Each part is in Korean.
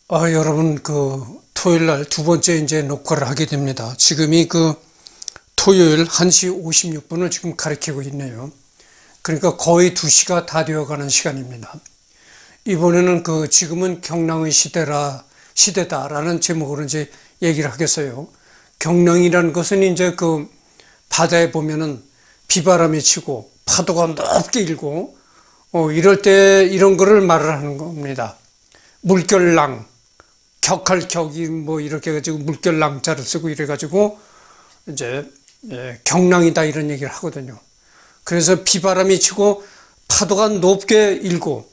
여러분, 토요일 날 두 번째 이제 녹화를 하게 됩니다. 지금이 토요일 1시 56분을 지금 가리키고 있네요. 그러니까 거의 2시가 다 되어가는 시간입니다. 이번에는 지금은 경랑의 시대다라는 제목으로 이제 얘기를 하겠어요. 경랑이라는 것은 이제 바다에 보면은 비바람이 치고 파도가 높게 일고, 이럴 때 이런 거를 말을 하는 겁니다. 물결랑, 격할 격이 이렇게 해가지고 물결랑자를 쓰고 이래가지고 이제 경랑이다 이런 얘기를 하거든요. 그래서 비바람이 치고 파도가 높게 일고,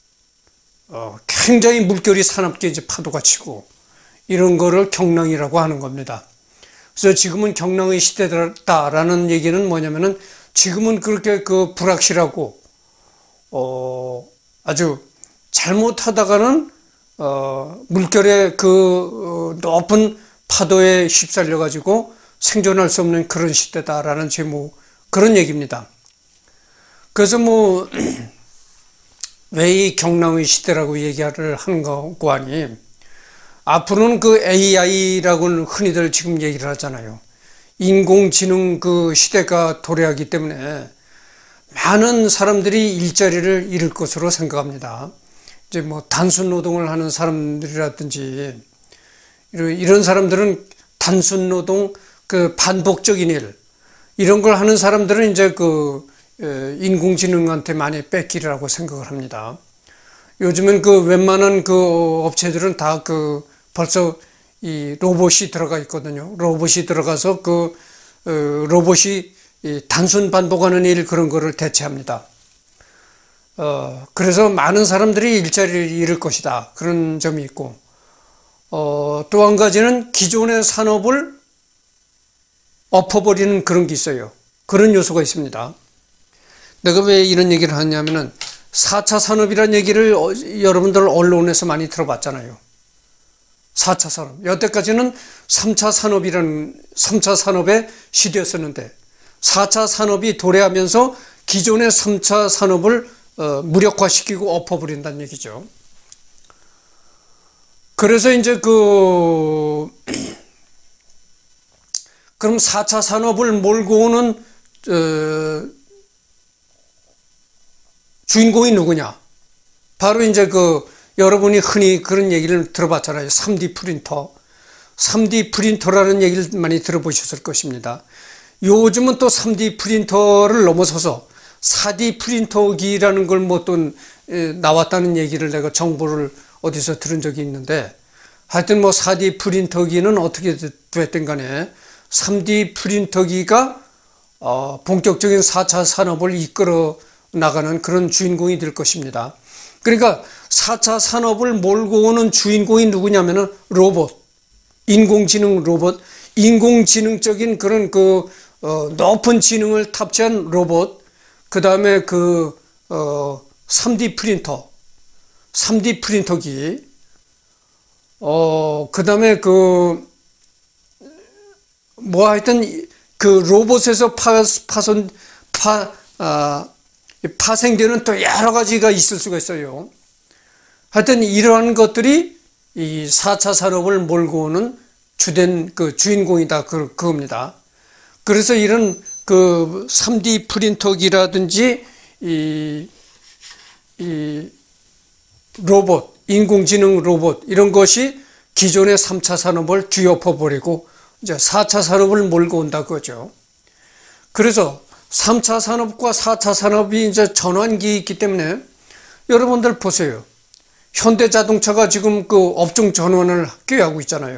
굉장히 물결이 사납게 이제 파도가 치고 이런 거를 경랑이라고 하는 겁니다. 그래서 지금은 경랑의 시대다라는 얘기는 뭐냐면은 지금은 그렇게 불확실하고 아주 잘못하다가는 물결의 높은 파도에 휩쓸려 가지고 생존할 수 없는 그런 시대다라는 그런 얘기입니다. 그래서 왜 이 경랑의 시대라고 얘기를 하는 거고 하니, 앞으로는 AI라고는 흔히들 지금 얘기를 하잖아요. 인공지능 시대가 도래하기 때문에 많은 사람들이 일자리를 잃을 것으로 생각합니다. 이제 단순 노동을 하는 사람들이라든지 이런 사람들은 단순 노동, 반복적인 일 이런 걸 하는 사람들은 이제 인공지능한테 많이 뺏기리라고 생각을 합니다. 요즘은 웬만한 업체들은 다 벌써 이 로봇이 들어가 있거든요. 로봇이 들어가서 로봇이 단순 반복하는 일 그런 거를 대체합니다. 그래서 많은 사람들이 일자리를 잃을 것이다. 그런 점이 있고, 또 한 가지는 기존의 산업을 엎어버리는 그런 게 있어요. 그런 요소가 있습니다. 내가 왜 이런 얘기를 하냐면은 4차 산업이라는 얘기를 여러분들 언론에서 많이 들어봤잖아요. 4차 산업. 여태까지는 3차 산업의 시대였었는데 4차 산업이 도래하면서 기존의 3차 산업을 무력화시키고 엎어버린다는 얘기죠. 그래서 이제 그럼 4차 산업을 몰고 오는 주인공이 누구냐? 바로 이제 여러분이 흔히 그런 얘기를 들어봤잖아요. 3D 프린터. 3D 프린터라는 얘기를 많이 들어보셨을 것입니다. 요즘은 또 3D 프린터를 넘어서서 4D 프린터기라는 걸 또 나왔다는 얘기를 내가 정보를 어디서 들은 적이 있는데, 하여튼 4D 프린터기는 어떻게 됐든 간에 3D 프린터기가 본격적인 4차 산업을 이끌어 나가는 그런 주인공이 될 것입니다. 그러니까 4차 산업을 몰고 오는 주인공이 누구냐면은 로봇, 인공지능 로봇, 인공지능적인 그런 높은 지능을 탑재한 로봇, 그 다음에 3D 프린터, 3D 프린터기, 그 다음에 하여튼 로봇에서 파생되는 또 여러 가지가 있을 수가 있어요. 하여튼 이러한 것들이 이 4차 산업을 몰고 오는 주된 주인공이다 그겁니다. 그래서 이런 3D 프린터기라든지 이 로봇, 인공지능 로봇 이런 것이 기존의 3차 산업을 뒤엎어버리고 이제 4차 산업을 몰고 온다 그거죠. 그래서 3차 산업과 4차 산업이 이제 전환기에 있기 때문에 여러분들 보세요. 현대자동차가 지금 업종 전환을 꾀하고 있잖아요.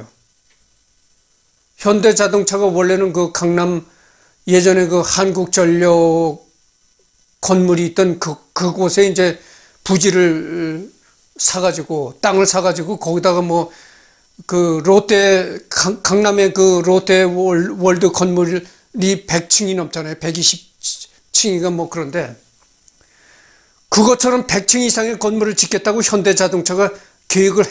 현대자동차가 원래는 강남 예전에 한국전력 건물이 있던 그곳에 이제 부지를 사가지고 땅을 사가지고 거기다가 롯데 강남의 롯데 월드 건물이 100층이 넘잖아요. 120층인가 그런데 그것처럼 100층 이상의 건물을 짓겠다고 현대자동차가 계획을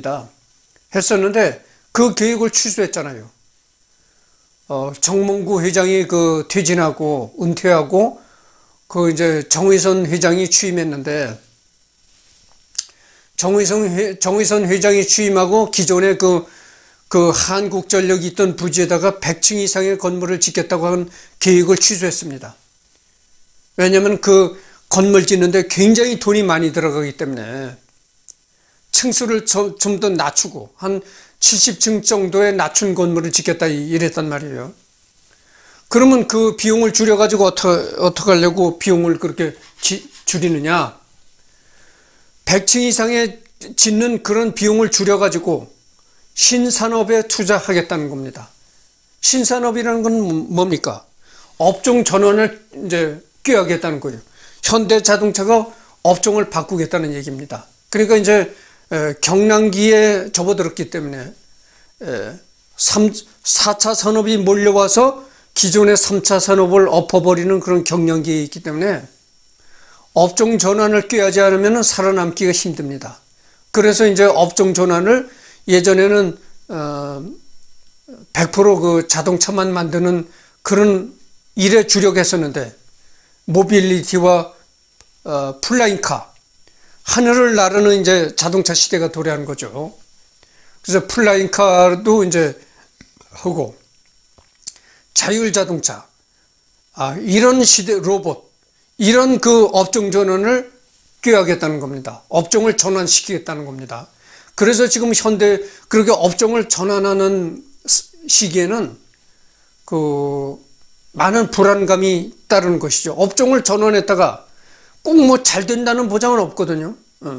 했었는데 그 계획을 취소했잖아요. 정몽구 회장이 퇴진하고 은퇴하고 이제 정의선 회장이 취임했는데 정의선 회장이 취임하고 기존에 그 한국전력이 있던 부지에다가 100층 이상의 건물을 짓겠다고 한 계획을 취소했습니다. 왜냐하면 그 건물 짓는데 굉장히 돈이 많이 들어가기 때문에 층수를 좀 더 낮추고 한 70층 정도의 낮춘 건물을 짓겠다 이랬단 말이에요. 그러면 그 비용을 줄여가지고 어떻게 하려고 비용을 그렇게 줄이느냐. 100층 이상의 짓는 그런 비용을 줄여가지고 신산업에 투자하겠다는 겁니다. 신산업이라는 건 뭡니까? 업종 전환을 이제 꾀하겠다는 거예요. 현대자동차가 업종을 바꾸겠다는 얘기입니다. 그러니까 이제 경량기에 접어들었기 때문에 4차 산업이 몰려와서 기존의 3차 산업을 엎어버리는 그런 경량기에 있기 때문에 업종 전환을 꾀하지 않으면 살아남기가 힘듭니다. 그래서 이제 업종 전환을 예전에는 100% 그 자동차만 만드는 그런 일에 주력했었는데 모빌리티와 플라잉카, 하늘을 나르는 이제 자동차 시대가 도래한 거죠. 그래서 플라잉카도 이제 하고 자율자동차, 이런 시대 로봇, 이런 그 업종 전환을 꾀하겠다는 겁니다. 업종을 전환시키겠다는 겁니다. 그래서 지금 현대 그렇게 업종을 전환하는 시기에는 그 많은 불안감이 따르는 것이죠. 업종을 전환했다가 꼭 뭐 잘 된다는 보장은 없거든요.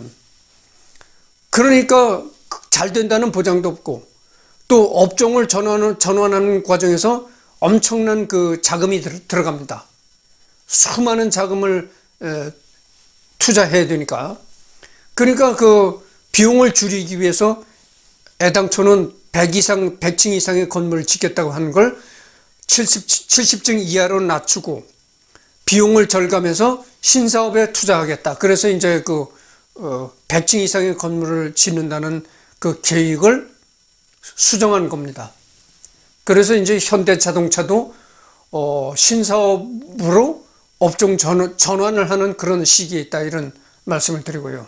그러니까 잘 된다는 보장도 없고 또 업종을 전환하는 과정에서 엄청난 그 자금이 들어갑니다. 수많은 자금을 투자해야 되니까. 그러니까 그 비용을 줄이기 위해서 애당초는 100층 이상의 건물을 짓겠다고 하는 걸 70층 이하로 낮추고 비용을 절감해서 신사업에 투자하겠다. 그래서 이제 100층 이상의 건물을 짓는다는 그 계획을 수정한 겁니다. 그래서 이제 현대자동차도 신사업으로 업종 전환을 하는 그런 시기에 있다, 이런 말씀을 드리고요.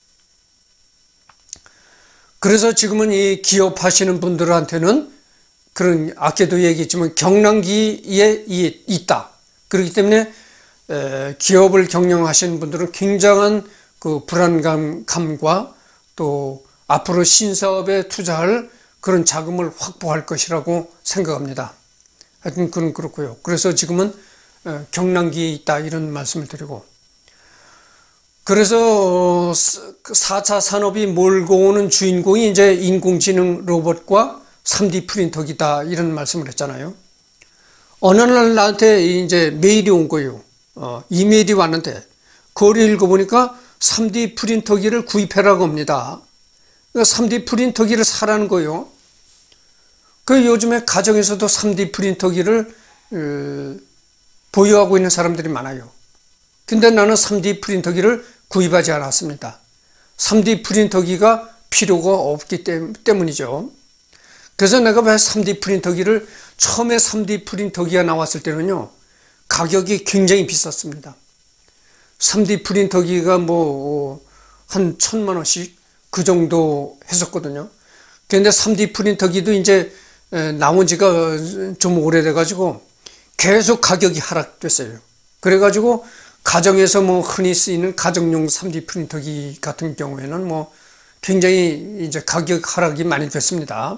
그래서 지금은 이 기업 하시는 분들한테는 그런, 아까도 얘기했지만 경랑기에 있다. 그렇기 때문에 기업을 경영하시는 분들은 굉장한 그 불안감과 또 앞으로 신사업에 투자할 그런 자금을 확보할 것이라고 생각합니다. 하여튼 그건 그렇고요. 그래서 지금은 경랑기에 있다, 이런 말씀을 드리고, 그래서 4차 산업이 몰고 오는 주인공이 이제 인공지능 로봇과 3D 프린터기다, 이런 말씀을 했잖아요. 어느 날 나한테 이제 메일이 온 거예요. 이메일이 왔는데 그걸 읽어보니까 3D 프린터기를 구입해라고 합니다. 3D 프린터기를 사라는 거예요. 그 요즘에 가정에서도 3D 프린터기를 보유하고 있는 사람들이 많아요. 근데 나는 3D 프린터기를 구입하지 않았습니다. 3D 프린터기가 필요가 없기 때문이죠. 그래서 내가 왜 3D 프린터기를, 처음에 3D 프린터기가 나왔을 때는요, 가격이 굉장히 비쌌습니다. 3D 프린터기가 한 1,000만 원씩 그 정도 했었거든요. 그런데 3D 프린터기도 이제 나온 지가 좀 오래돼가지고 계속 가격이 하락됐어요. 그래가지고 가정에서 흔히 쓰이는 가정용 3D 프린터기 같은 경우에는 굉장히 이제 가격 하락이 많이 됐습니다.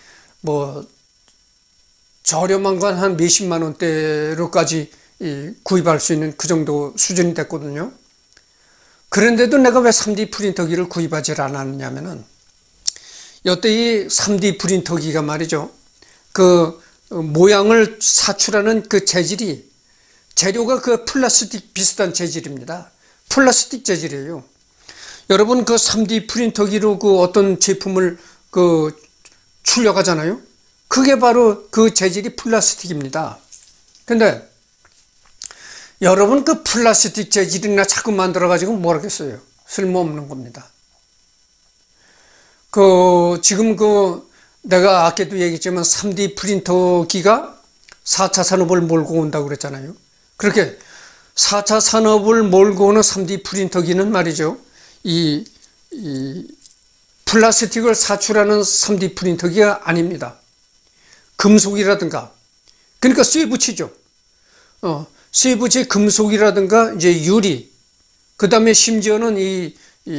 저렴한 건 한 몇십만 원대로까지 구입할 수 있는 그 정도 수준이 됐거든요. 그런데도 내가 왜 3D 프린터기를 구입하지 않았냐면은, 여태 이 3D 프린터기가 말이죠, 그 모양을 사출하는 그 재료가 그 플라스틱 비슷한 재질입니다. 플라스틱 재질이에요. 여러분, 그 3D 프린터기로 그 어떤 제품을 출력하잖아요. 그게 바로 그 재질이 플라스틱입니다. 근데 여러분, 그 플라스틱 재질이나 자꾸 만들어가지고 뭘 하겠어요? 쓸모없는 겁니다. 지금 내가 아까도 얘기했지만 3D 프린터기가 4차 산업을 몰고 온다고 그랬잖아요. 그렇게 4차 산업을 몰고 오는 3D 프린터기는 말이죠, 이 이 플라스틱을 사출하는 3D 프린터기가 아닙니다. 금속이라든가, 그러니까 쇠 붙이죠. 쇠 붙이 금속이라든가 이제 유리, 그 다음에 심지어는 이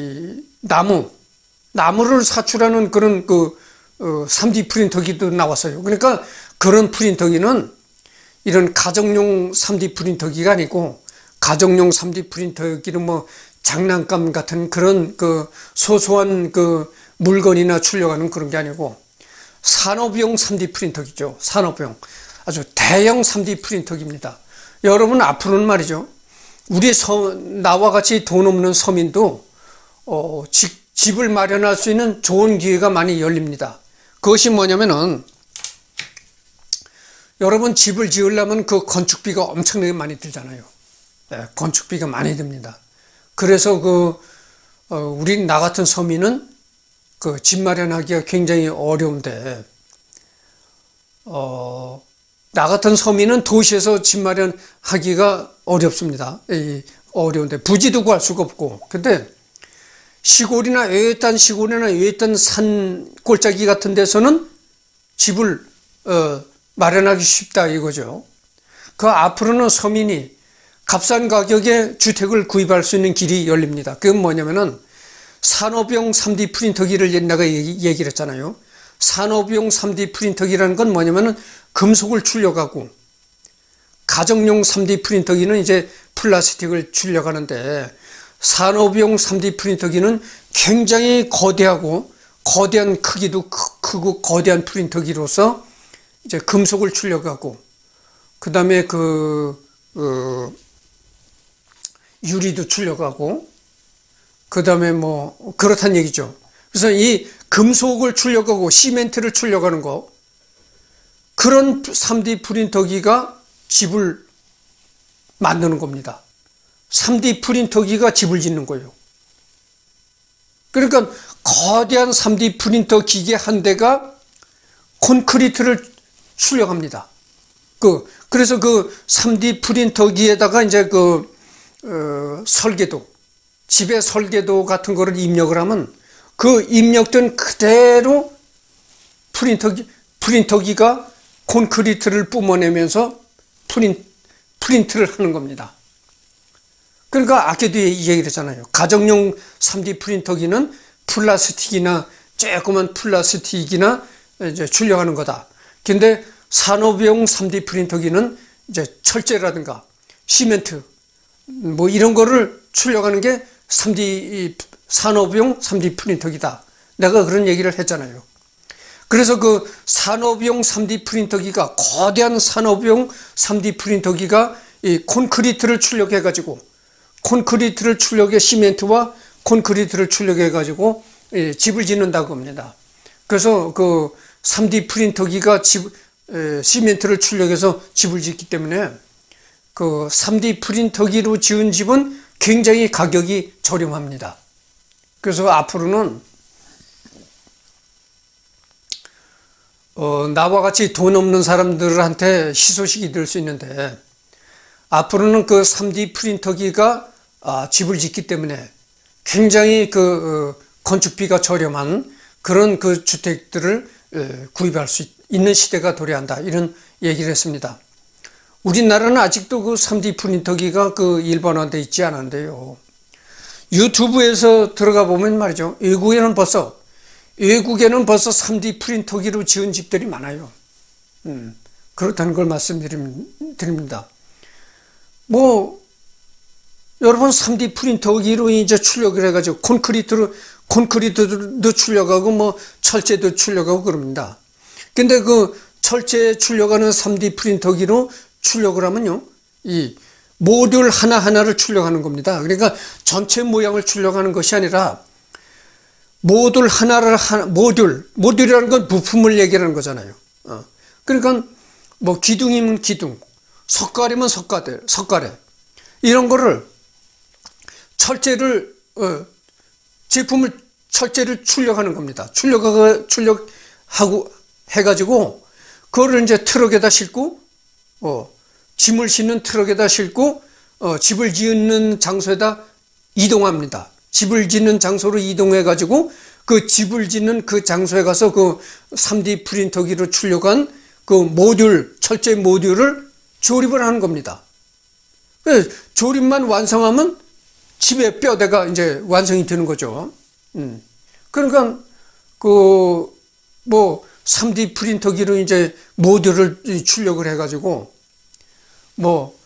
나무를 사출하는 그런 3D 프린터기도 나왔어요. 그러니까 그런 프린터기는 이런 가정용 3D 프린터기가 아니고, 가정용 3D 프린터기는 뭐 장난감 같은 그런 소소한 물건이나 출력하는 그런 게 아니고, 산업용 3D 프린터기죠. 산업용. 아주 대형 3D 프린터기입니다. 여러분, 앞으로는 말이죠, 우리 나와 같이 돈 없는 서민도 집을 마련할 수 있는 좋은 기회가 많이 열립니다. 그것이 뭐냐면은, 여러분, 집을 지으려면 그 건축비가 엄청나게 많이 들잖아요. 네, 건축비가 많이 듭니다. 그래서 우리 나 같은 서민은 집 마련하기가 굉장히 어려운데, 나 같은 서민은 도시에서 집 마련하기가 어렵습니다. 어려운데 부지도 구할 수가 없고. 근데 시골이나 외딴 산 골짜기 같은 데서는 집을 마련하기 쉽다 이거죠. 앞으로는 서민이 값싼 가격에 주택을 구입할 수 있는 길이 열립니다. 그건 뭐냐면은 산업용 3D 프린터기를 내가 얘기를 했잖아요. 산업용 3D 프린터기라는 건 뭐냐면은 금속을 출력하고, 가정용 3D 프린터기는 이제 플라스틱을 출력하는데, 산업용 3D 프린터기는 굉장히 거대하고, 거대한 크기도 크고 거대한 프린터기로서 이제 금속을 출력하고, 그 다음에 유리도 출력하고, 그 다음에 뭐 그렇다는 얘기죠. 그래서 이 금속을 출력하고 시멘트를 출력하는 거, 그런 3D 프린터기가 집을 만드는 겁니다. 3D 프린터기가 집을 짓는 거예요. 그러니까 거대한 3D 프린터 기계 한 대가 콘크리트를 출력합니다. 그래서 3D 프린터기에다가 이제 설계도, 집의 설계도 같은 거를 입력을 하면 입력된 그대로 프린터기가 콘크리트를 뿜어내면서 프린트를 하는 겁니다. 그러니까 아까도 얘기를 했잖아요. 가정용 3D 프린터기는 플라스틱이나 조그만 플라스틱이나 이제 출력하는 거다. 근데 산업용 3D 프린터기는 이제 철제라든가 시멘트 뭐 이런 거를 출력하는 게 산업용 3D 프린터기다. 내가 그런 얘기를 했잖아요. 그래서 산업용 3D 프린터기가, 거대한 산업용 3D 프린터기가 이 콘크리트를 출력해가지고, 콘크리트를 출력해 시멘트와 콘크리트를 출력해가지고 집을 짓는다고 합니다. 그래서 3D 프린터기가 시멘트를 출력해서 집을 짓기 때문에 3D 프린터기로 지은 집은 굉장히 가격이 저렴합니다. 그래서 앞으로는 나와 같이 돈 없는 사람들한테 희소식이 될 수 있는데, 앞으로는 3D 프린터기가 집을 짓기 때문에 굉장히 건축비가 저렴한 그런 주택들을 구입할 수 있는 시대가 도래한다, 이런 얘기를 했습니다. 우리나라는 아직도 3D 프린터기가 일반화되어 있지 않은데요. 유튜브에서 들어가 보면 말이죠, 외국에는 벌써 3D 프린터기로 지은 집들이 많아요. 그렇다는 걸 말씀드립니다. 여러분, 3D 프린터기로 이제 출력을 해가지고 콘크리트도 출력하고 철제도 출력하고 그럽니다. 근데 철제에 출력하는 3D 프린터기로 출력을 하면요, 이 모듈 하나하나를 출력하는 겁니다. 그러니까 전체 모양을 출력하는 것이 아니라 모듈이라는 건 부품을 얘기하는 거잖아요. 그러니까 기둥이면 기둥, 석가래면 석가래, 이런 거를 철제를 출력하는 겁니다. 출력하고 해가지고 그거를 이제 트럭에다 싣고, 짐을 싣는 트럭에다 싣고 집을 짓는 장소에다 이동합니다. 집을 짓는 장소로 이동해 가지고 그 집을 짓는 그 장소에 가서 그 3D 프린터기로 출력한 그 모듈, 철제 모듈을 조립을 하는 겁니다. 조립만 완성하면 집의 뼈대가 이제 완성이 되는 거죠. 그러니까 그 뭐 3D 프린터기로 이제 모듈을 출력을 해가지고 뭐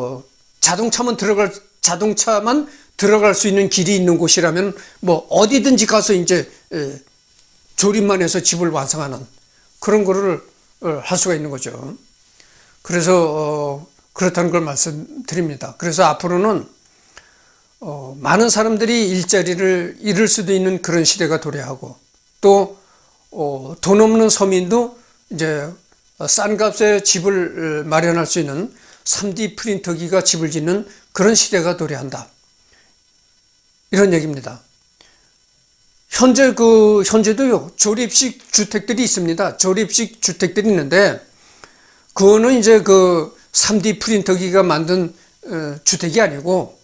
자동차만 들어갈 수 있는 길이 있는 곳이라면 뭐 어디든지 가서 이제 조립만 해서 집을 완성하는 그런 거를 할 수가 있는 거죠. 그래서 그렇다는 걸 말씀드립니다. 그래서 앞으로는 많은 사람들이 일자리를 잃을 수도 있는 그런 시대가 도래하고 또 돈 없는 서민도 이제 싼 값에 집을 마련할 수 있는 3D 프린터기가 집을 짓는 그런 시대가 도래한다. 이런 얘기입니다. 현재도요, 조립식 주택들이 있습니다. 조립식 주택들이 있는데, 그거는 이제 그 3D 프린터기가 만든 주택이 아니고,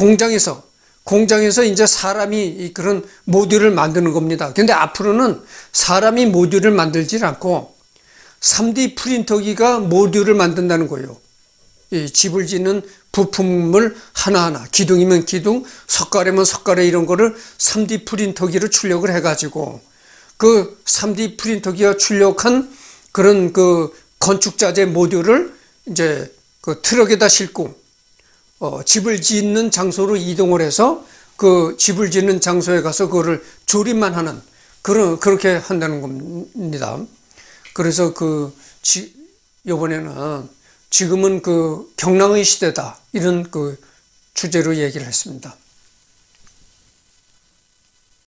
공장에서 이제 사람이 그런 모듈을 만드는 겁니다. 근데 앞으로는 사람이 모듈을 만들지 않고, 3D 프린터기가 모듈을 만든다는 거예요. 이 집을 짓는 부품을 하나하나, 기둥이면 기둥, 석가래면 석가래 이런 거를 3D 프린터기로 출력을 해가지고 그 3D 프린터기가 출력한 그런 그 건축자재 모듈을 이제 그 트럭에다 싣고 집을 짓는 장소로 이동을 해서 그 집을 짓는 장소에 가서 그거를 조립만 하는 그렇게 한다는 겁니다. 그래서 이번에는 지금은 그 경랑의 시대다 이런 그 주제로 얘기를 했습니다.